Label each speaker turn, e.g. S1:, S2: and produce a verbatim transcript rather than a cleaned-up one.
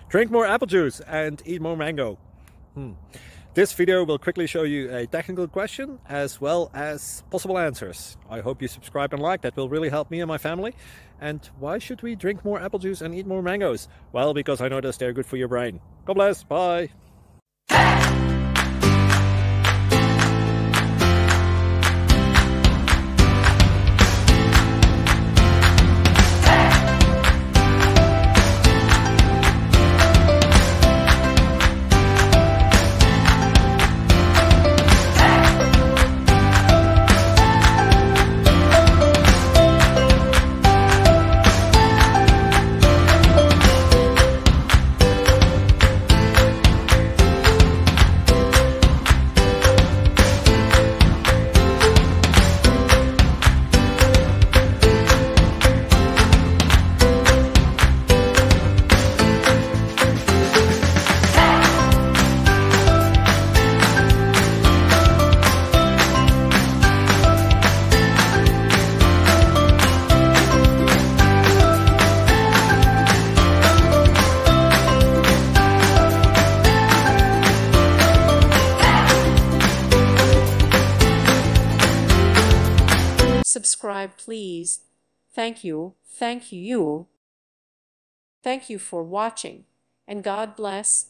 S1: Drink more apple juice and eat more mango. Hmm. This video will quickly show you a technical question as well as possible answers. I hope you subscribe and like, that will really help me and my family. And why should we drink more apple juice and eat more mangoes? Well, because I noticed they're good for your brain. God bless, bye!
S2: Subscribe, please. Thank you, thank you. Thank you for watching, and God bless.